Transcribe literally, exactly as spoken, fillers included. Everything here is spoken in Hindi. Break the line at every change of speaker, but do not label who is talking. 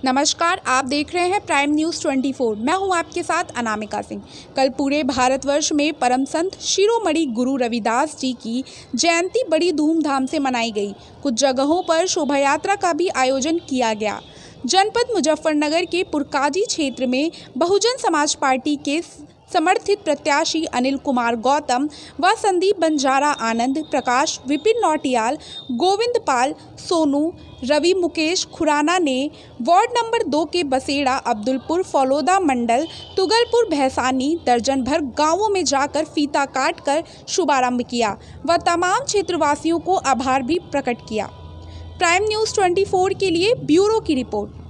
नमस्कार, आप देख रहे हैं प्राइम न्यूज़ चौबीस। मैं हूं आपके साथ अनामिका सिंह। कल पूरे भारतवर्ष में परम संत शिरोमणि गुरु रविदास जी की जयंती बड़ी धूमधाम से मनाई गई। कुछ जगहों पर शोभा यात्रा का भी आयोजन किया गया। जनपद मुजफ्फरनगर के पुरकाजी क्षेत्र में बहुजन समाज पार्टी के समर्थित प्रत्याशी अनिल कुमार गौतम व संदीप बंजारा आनंद, प्रकाश, विपिन नौटियाल, गोविंद पाल, सोनू, रवि, मुकेश खुराना ने वार्ड नंबर दो के बसेड़ा, अब्दुलपुर, फलौदा मंडल, तुगलपुर, भैसानी दर्जन भर गांवों में जाकर फीता काटकर शुभारंभ किया व तमाम क्षेत्रवासियों को आभार भी प्रकट किया। प्राइम न्यूज़ चौबीस के लिए ब्यूरो की रिपोर्ट।